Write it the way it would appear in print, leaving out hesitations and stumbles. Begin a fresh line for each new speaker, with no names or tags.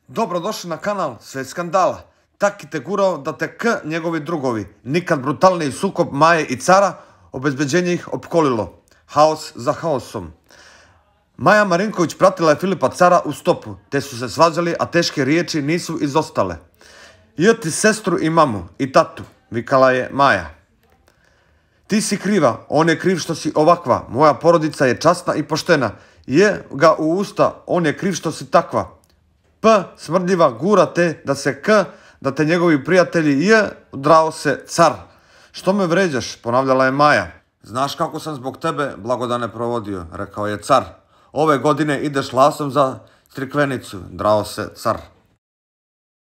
Dobrodošli na kanal Sve skandala. Taki te gurao da te K njegovi drugovi. Nikad brutalniji sukob Maje i Cara, obezbeđenje ih opkolilo. Haos za haosom. Maja Marinković pratila je Filipa Cara u stopu, te su se svađali, a teške riječi nisu izostale. Ti sestru i mamu i tatu, vikala je Maja. Ti si kriva, on je kriv što si ovakva, moja porodica je časna i poštena. Je ga u usta, on je kriv što si takva. P, smrdljiva, gura te da se K, da te njegovi prijatelji drao se Car. Što me vređaš, ponavljala je Maja. Znaš kako sam zbog tebe blagodane provodio, rekao je Car. Ove godine ideš lasom za Crikvenicu, drao se Car.